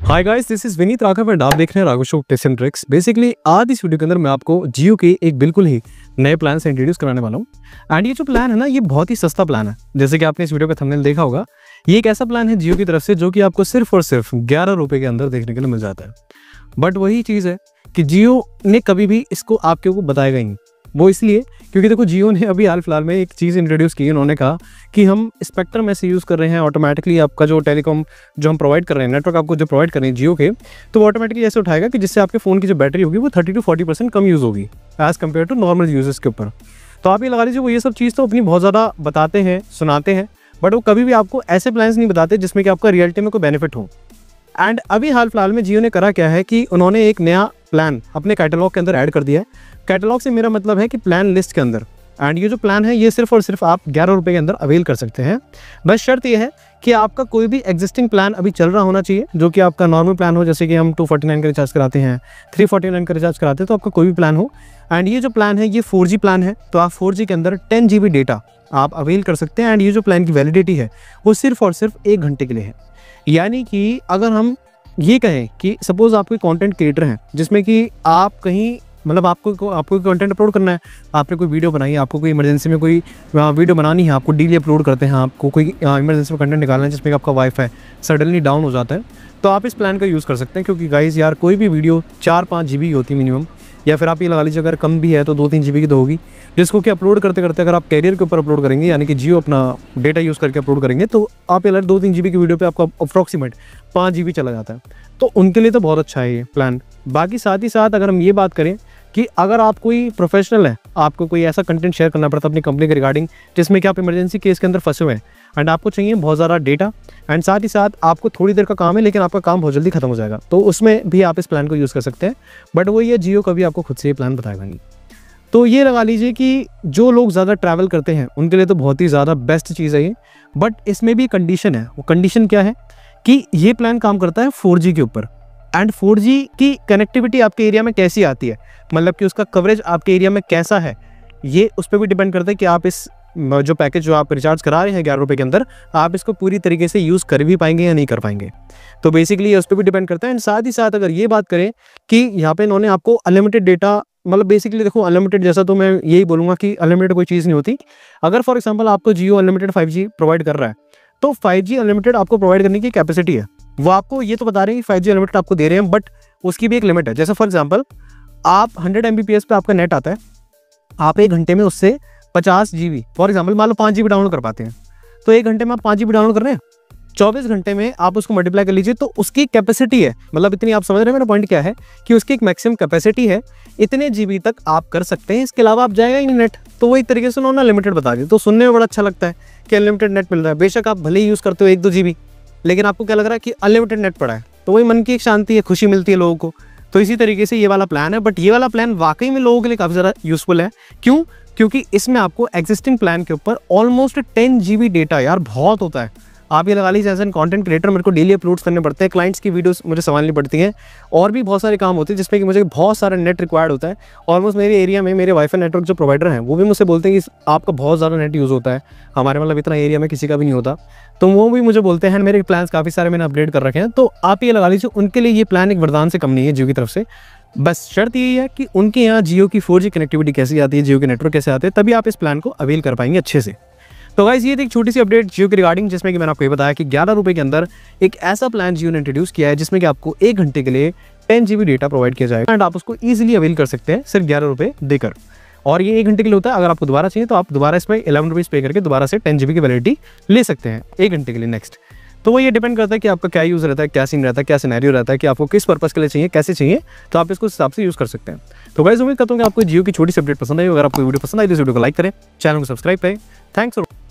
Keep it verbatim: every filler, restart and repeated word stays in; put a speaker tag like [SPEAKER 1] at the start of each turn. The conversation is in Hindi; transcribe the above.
[SPEAKER 1] Hi guys, this is Vineet Raghav and आप देख रहे हैं Raghav show tips and tricks. Basically आज इस वीडियो के अंदर मैं आपको जियो के एक बिल्कुल ही नए प्लान से इंट्रोड्यूस कराने वाला हूँ। एंड ये जो प्लान है ना, ये बहुत ही सस्ता प्लान है। जैसे कि आपने इस वीडियो का थंबनेल देखा होगा, ये एक ऐसा प्लान है जियो की तरफ से जो कि आपको सिर्फ और सिर्फ ग्यारह रुपए के अंदर देखने के लिए मिल जाता है। बट वही चीज़ है कि जियो ने कभी भी इसको आपके को बताएगा ही नहीं। वो इसलिए क्योंकि देखो, जियो ने अभी हाल फिलहाल में एक चीज़ इंट्रोड्यूस की। उन्होंने कहा कि हम स्पेक्ट्रम ऐसे यूज़ कर रहे हैं ऑटोमेटिकली, आपका जो टेलीकॉम जो हम प्रोवाइड कर रहे हैं, नेटवर्क आपको जो प्रोवाइड कर रहे हैं जियो के, तो वो ऑटोमेटिकली ऐसे उठाएगा कि जिससे आपके फ़ोन की जो बैटरी होगी वो थर्टी टू फोर्टी परसेंट कम यूज़ होगी as compare to normal users के ऊपर। तो आप ये लगा लीजिए, वो ये सब चीज़ तो अपनी बहुत ज़्यादा बताते हैं, सुनाते हैं, बट वो कभी भी आपको ऐसे प्लान्स नहीं बताते जिसमें कि आपका रियलिटी में कोई बेनिफिट हो। एंड अभी हाल फिलहाल में जियो ने करा क्या है कि उन्होंने एक नया प्लान अपने कैटलॉग के अंदर ऐड कर दिया है। कैटलॉग से मेरा मतलब है कि प्लान लिस्ट के अंदर। एंड ये जो प्लान है ये सिर्फ और सिर्फ आप ग्यारह रुपये के अंदर अवेल कर सकते हैं। बस शर्त ये है कि आपका कोई भी एग्जिस्टिंग प्लान अभी चल रहा होना चाहिए, जो कि आपका नॉर्मल प्लान हो। जैसे कि हम टू फोर्टी नाइन का रिचार्ज कराते हैं, थ्री फोर्टी नाइन का रिचार्ज कराते हैं, तो आपका कोई भी प्लान हो। एंड ये जो प्लान है ये फोर जी प्लान है, तो आप फोर जी के अंदर टेन जी बी डेटा आप अवेल कर सकते हैं। एंड ये जो प्लान की वैलिडिटी है वो सिर्फ और सिर्फ एक घंटे के लिए है। यानी कि अगर हम ये कहें कि सपोज आप कोई कंटेंट क्रिएटर हैं जिसमें कि आप कहीं मतलब आपको आपको कंटेंट अपलोड करना है, आपने कोई वीडियो बनाई है, आपको कोई इमरजेंसी में कोई वीडियो बनानी है, आपको डेली अपलोड करते हैं, आपको कोई इमरजेंसी में कंटेंट निकालना है जिसमें आपका वाईफाई सडनली डाउन हो जाता है, तो आप इस प्लान का यूज़ कर सकते हैं। क्योंकि गाइस यार, कोई भी वीडियो चार पाँच जी बी होती है मिनिमम, या फिर आप ये लगा लीजिए अगर कम भी है तो दो तीन जी बी की तो होगी, जिसको कि अपलोड करते करते अगर आप कैरियर के ऊपर अपलोड करेंगे, यानी कि जियो अपना डेटा यूज़ करके अपलोड करेंगे, तो आप ये लगे दो तीन जी बी की वीडियो पे आपका अप्रॉक्सीमेट पाँच जी बी चला जाता है। तो उनके लिए तो बहुत अच्छा है ये प्लान। बाकी साथ ही साथ अगर हम ये बात करें कि अगर आप कोई प्रोफेशनल है, आपको कोई ऐसा कंटेंट शेयर करना पड़ता है अपनी कंपनी के रिगार्डिंग जिसमें कि आप इमरजेंसी केस के अंदर फंसे हुए हैं एंड आपको चाहिए बहुत ज़्यादा डेटा, एंड साथ ही साथ आपको थोड़ी देर का काम है लेकिन आपका काम बहुत जल्दी खत्म हो जाएगा, तो उसमें भी आप इस प्लान को यूज़ कर सकते हैं। बट वो ये जियो कभी आपको खुद से ये प्लान बताएगा नहीं। तो ये लगा लीजिए कि जो लोग ज़्यादा ट्रैवल करते हैं उनके लिए तो बहुत ही ज़्यादा बेस्ट चीज़ है ये। बट इसमें भी कंडीशन है। वो कंडीशन क्या है कि ये प्लान काम करता है फोर जी के ऊपर। एंड फोर जी की कनेक्टिविटी आपके एरिया में कैसी आती है, मतलब कि उसका कवरेज आपके एरिया में कैसा है, ये उस पर भी डिपेंड करता है कि आप इस जो पैकेज जो आप रिचार्ज करा रहे हैं ग्यारह रुपये के अंदर, आप इसको पूरी तरीके से यूज़ कर भी पाएंगे या नहीं कर पाएंगे। तो बेसिकली ये उस पर भी डिपेंड करता है। एंड साथ ही साथ अगर ये बात करें कि यहाँ पे इन्होंने आपको अनलिमिटेड डेटा, मतलब बेसिकली देखो अनलिमिटेड जैसा तो मैं यही बोलूँगा कि अनलिमिटेड कोई चीज़ नहीं होती। अगर फॉर एग्जाम्पल आपको Jio unlimited five G provide कर रहा है, तो फाइव जी अनलिमिटेड आपको प्रोवाइड करने की कैपेसिटी है। वो आपको ये तो बता रहे हैं कि फाइव जी अनलिमिटेड आपको दे रहे हैं, बट उसकी भी एक लिमिट है। जैसे फॉर एग्जांपल आप hundred M B P S पे आपका नेट आता है, आप एक घंटे में उससे पचास जी बी फॉर एग्जांपल मान लो पाँच जी बी डाउनलोड कर पाते हैं, तो एक घंटे में आप पाँच जी बी डाउनलोड कर रहे हैं, चौबीस घंटे में आप उसको मल्टीप्लाई कर लीजिए, तो उसकी कैपेसिटी है, मतलब इतनी, आप समझ रहे हैं मेरा पॉइंट क्या है कि उसकी एक मैक्सिमम कैपेसिटी है, इतने जीबी तक आप कर सकते हैं, इसके अलावा आप जाएगा ही नहीं नेट। तो वही तरीके से उन्होंने लिमिटेड बता दिया, तो सुनने में बड़ा अच्छा लगता है कि अनलिमिटेड नेट मिल रहा है। बेशक आप भले ही यूज़ करते हो एक दो जी बी, लेकिन आपको क्या लग रहा है कि अनलिमिटेड नेट पड़ा है, तो वही मन की एक शांति है, खुशी मिलती है लोगों को। तो इसी तरीके से ये वाला प्लान है। बट ये वाला प्लान वाकई में लोगों के लिए काफ़ी ज़्यादा यूज़फुल है। क्यों? क्योंकि इसमें आपको एग्जिस्टिंग प्लान के ऊपर almost ten G B data, यार बहुत होता है। आप ये लगा लीजिए एज एन कंटेंट क्रिएटर मेरे को डेली अपलोड्स करने पड़ते हैं, क्लाइंट्स की वीडियोस मुझे संभालनी पड़ती हैं, और भी बहुत सारे काम होते हैं जिसमें कि मुझे बहुत सारा नेट रिक्वायर्ड होता है। ऑलमोस्ट मेरे एरिया में मेरे वाईफाई नेटवर्क जो प्रोवाइडर हैं वो भी मुझसे बोलते हैं कि आपका बहुत ज़्यादा नेट यूज़ होता है, हमारे मतलब इतना एरिया में किसी का भी नहीं होता, तो वो भी मुझे बोलते हैं। मेरे प्लान्स काफ़ी सारे मैंने अपडेट कर रखे हैं, तो आप ये लगा लीजिए उनके लिए ये प्लान एक वरदान से कम नहीं है जियो की तरफ से। बस शर्त यही है कि उनके यहाँ जियो की फोर जी कनेक्टिविटी कैसी आती है, जियो के नेटवर्क कैसे आते हैं, तभी आप इस प्लान को अवेल कर पाएंगे अच्छे से। तो गाइस ये थी एक छोटी सी अपडेट जियो के रिगार्डिंग, जिसमें कि मैंने आपको ये बताया कि ग्यारह रुपये के अंदर एक ऐसा प्लान जियो ने इंट्रोड्यूस किया है जिसमें कि आपको एक घंटे के लिए ten G B data provide किया जाएगा एंड आप उसको ईजिली अवेल कर सकते हैं सिर्फ ग्यारह रुपये देकर। और ये एक घंटे के लिए होता है। अगर आपको दोबारा चाहिए तो आप दोबारा इसमें इलेवन रुपीज़ पे करके दोबारा से टेन जी बी की वैलिडिटी ले सकते हैं एक घंटे के लिए नेक्स्ट। तो वो ये डिपेंड करता है कि आपका क्या यूज़ रहता है, क्या सीन रहता है, क्या सिनेरियो रहता है, कि आपको किस पर्पस के लिए चाहिए, कैसे चाहिए, तो आप इसको हिसाब से यूज़ कर सकते हैं। तो गाइस उम्मीद करता हूँ कि आपको जियो की छोटी सी अपडेट पसंद आई। अगर आपको वीडियो पसंद आई तो इस वीडियो को लाइक करें, चैनल को सब्सक्राइब करें। Thanks for